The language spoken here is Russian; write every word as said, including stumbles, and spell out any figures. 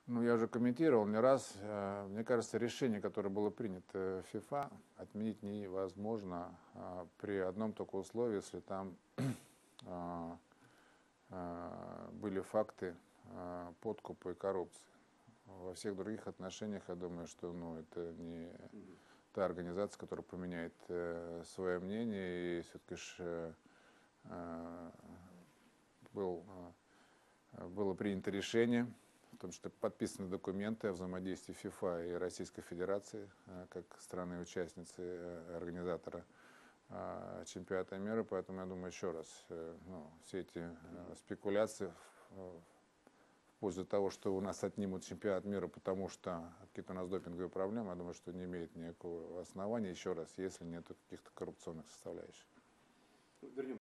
Ну, я уже комментировал не раз. Э, Мне кажется, решение, которое было принято в ФИФА, отменить невозможно а, при одном только условии, если там а, а, были факты а, подкупа и коррупции. Во всех других отношениях, я думаю, что ну, это не та организация, которая поменяет э, свое мнение. И все-таки э, э, был, э, было принято решение, в том числе подписаны документы о взаимодействии ФИФА и Российской Федерации э, как страны-участницы э, организатора э, чемпионата мира. Поэтому я думаю, еще раз, э, ну, все эти э, спекуляции в, в пользу того, что у нас отнимут чемпионат мира, потому что какие-то у нас допинговые проблемы, я думаю, что не имеет никакого основания, еще раз, если нет каких-то коррупционных составляющих.